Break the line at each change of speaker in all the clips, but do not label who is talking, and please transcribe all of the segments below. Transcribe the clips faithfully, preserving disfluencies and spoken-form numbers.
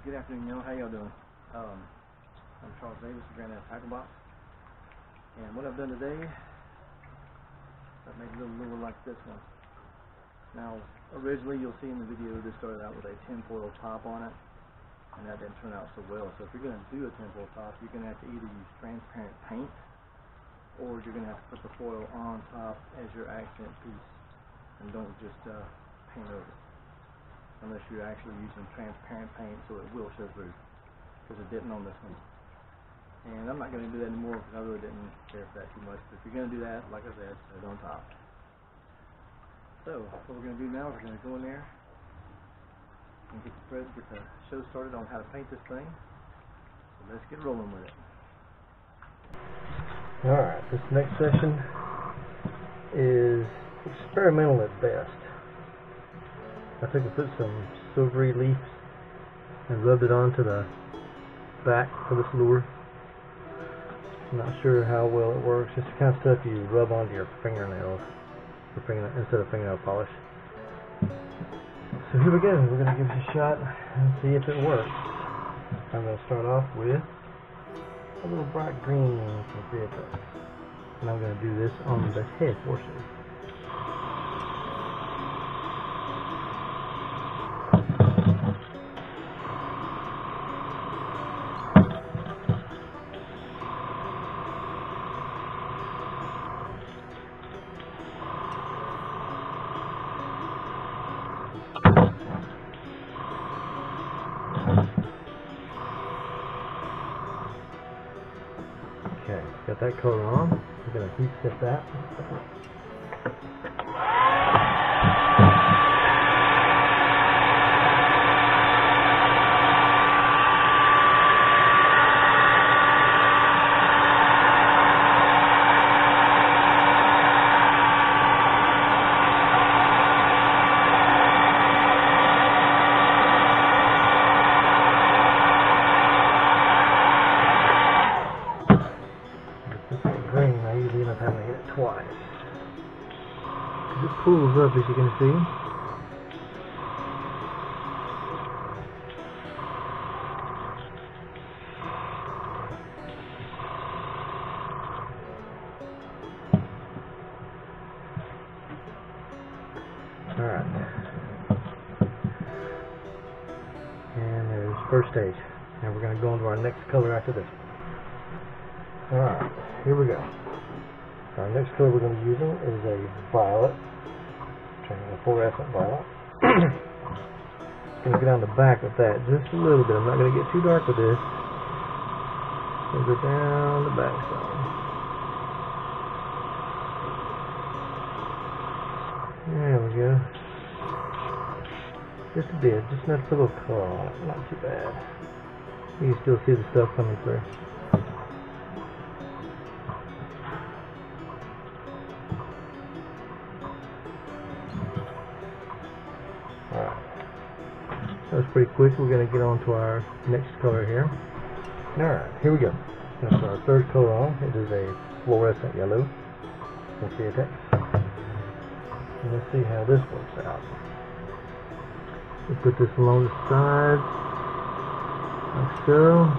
Good afternoon, y'all. How y'all doing? Um, I'm Charles Davis with Granddad's Tackle Box, and what I've done today, I've made a little lure like this one. Now, originally you'll see in the video this started out with a tinfoil top on it, and that didn't turn out so well. So if you're going to do a tinfoil top, you're going to have to either use transparent paint, or you're going to have to put the foil on top as your accent piece, and don't just uh, paint over it. Unless you're actually using transparent paint, so it will show through, because it didn't on this one. And I'm not going to do that anymore because I really didn't care for that too much. But if you're going to do that, like I said, put it on top. So what we're going to do now is we're going to go in there and get the threads, get the show started on how to paint this thing. So let's get rolling with it.
Alright, this next session is experimental at best. I took and put some silvery leaves and rubbed it onto the back of this lure. I'm not sure how well it works. It's the kind of stuff you rub onto your fingernails for fingernail, instead of fingernail polish. So here we go. We're going to give this a shot and see if it works. I'm going to start off with a little bright green from Createx. And I'm going to do this on the head portion. Okay, got that color on. We're going to heat set that. I usually end up having to hit it twice. It pulls up, as you can see. Alright. And there's first stage. And we're going to go into our next color after this. Alright, here we go. Our next color we're going to be using is a violet, a fluorescent violet. Going to get on the back with that just a little bit. I'm not going to get too dark with this. Going to go down the back side. There we go. Just a bit, just enough to put a little color on it. Not too bad. You can still see the stuff coming through. That was pretty quick. We're going to get on to our next color here. Alright, here we go. That's our third color on. It is a fluorescent yellow from Createx. And let's see how this works out. We put this along the sides, like so.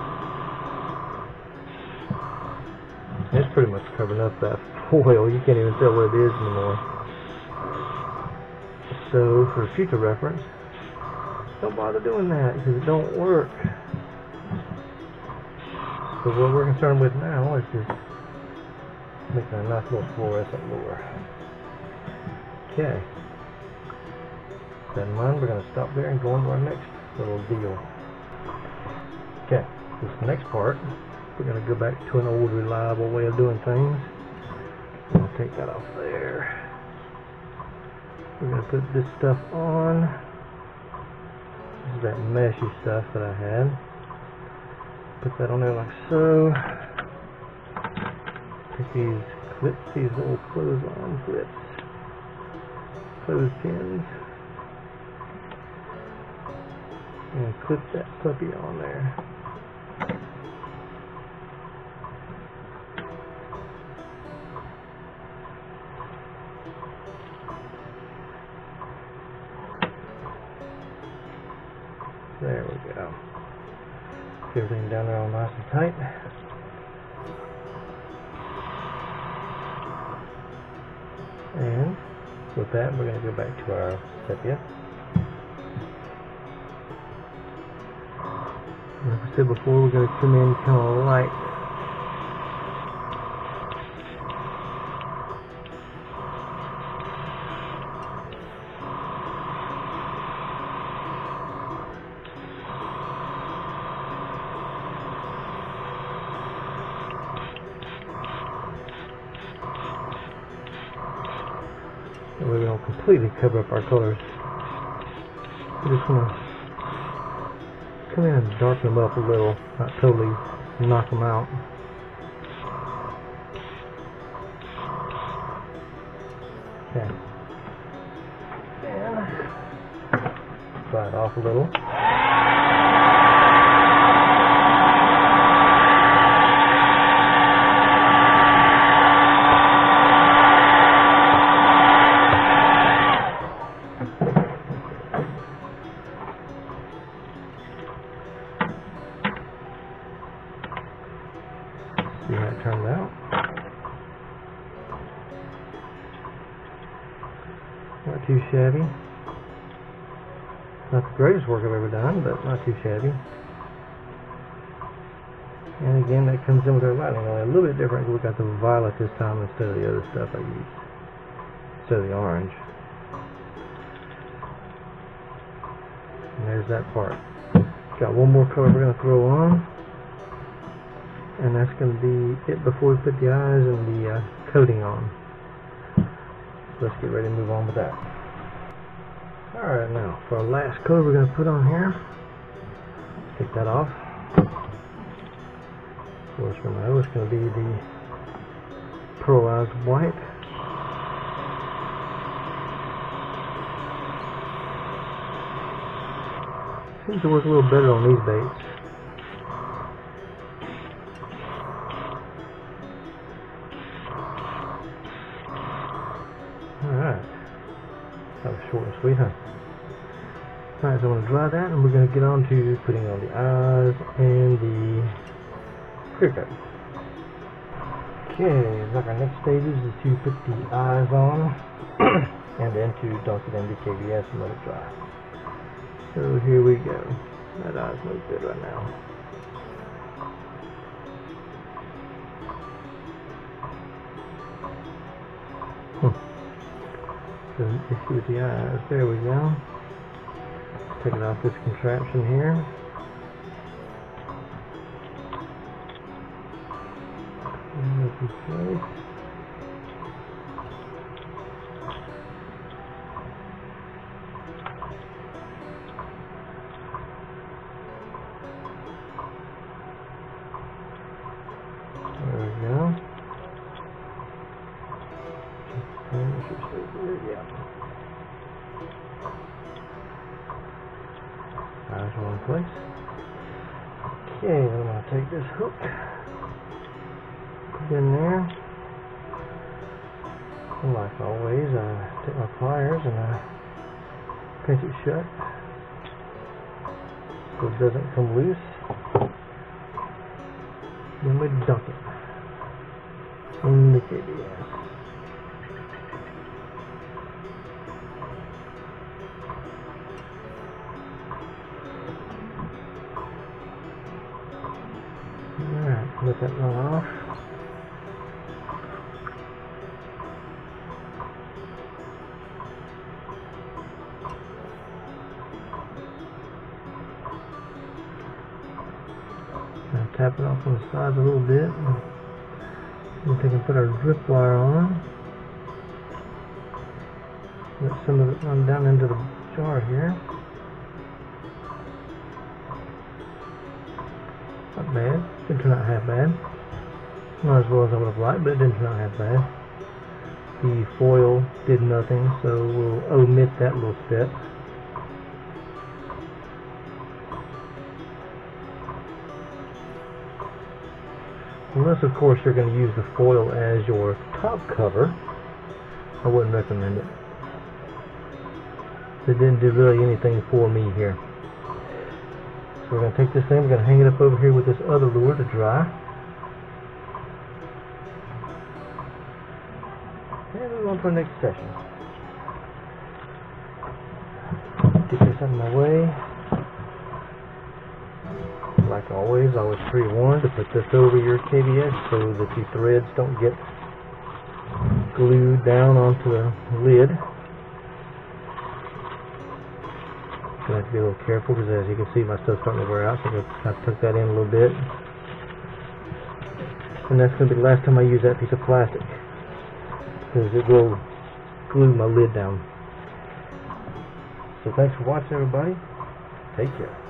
It's pretty much covering up that foil. You can't even tell what it is anymore. So, for future reference, don't bother doing that because it don't work. So what we're concerned with now is just making a nice little fluorescent lure. Okay. With that in mind, we're going to stop there and go on to our next little deal. Okay, this next part, we're going to go back to an old reliable way of doing things. I'm going to take that off there. We're going to put this stuff on. This is that meshy stuff that I had. Put that on there like so. Take these clips, these little close-on clips, clothes pins, and clip that puppy on there. There we go. Get everything down there all nice and tight. And with that, we're going to go back to our sepia. Like I said before, we're going to come in kind of light. And we're going to completely cover up our colors. We just want to come in and darken them up a little, not totally knock them out. Okay. And dry it off a little. See how it turned out. Not too shabby. Not the greatest work I've ever done, but not too shabby. And again, that comes in with our lighting. Only a little bit different because we got the violet this time instead of the other stuff I used. Instead of the orange. And there's that part. Got one more color we're going to throw on. And that's going to be it before we put the eyes and the uh, coating on. So let's get ready to move on with that. Alright, now for our last color we're going to put on here. Take that off. Of course, we know it's going to be the pearlized white. Seems to work a little better on these baits. Alright. That was short and sweet, huh? Alright, so I'm going to dry that and we're going to get on to putting on the eyes and the clear coat. Okay, like our next stage is to put the eyes on and then to dunk it into K V S and let it dry. So here we go. That eye's no good right now. Hmm. The issue with the eyes. There we go. Take it off this contraption here. And this is place. There we go. Yeah. Eyes are in place. Okay, I'm going to take this hook, put it in there. And like always, I take my pliers and I pinch it shut so it doesn't come loose. Then we dunk it in the K V S. Alright, let that run off. Now tap it off on the sides a little bit. Then we can put our drip wire on. Let some of it run down into the jar here. Not bad. Didn't turn out half bad. Not as well as I would have liked, but it didn't turn out half bad. The foil did nothing, so we'll omit that little step. Unless, of course, you're going to use the foil as your top cover, I wouldn't recommend it. It didn't do really anything for me here. So we're going to take this thing, we're going to hang it up over here with this other lure to dry. And we're on to our next session. Get this out of my way. Like always, I was pre-warned to put this over your K B S so that the threads don't get glued down onto the lid. So I have to be a little careful because, as you can see, my stuff's starting to wear out, so I'm going to have to tuck that in a little bit. And that's going to be the last time I use that piece of plastic, because it will glue my lid down. So thanks for watching, everybody. Take care.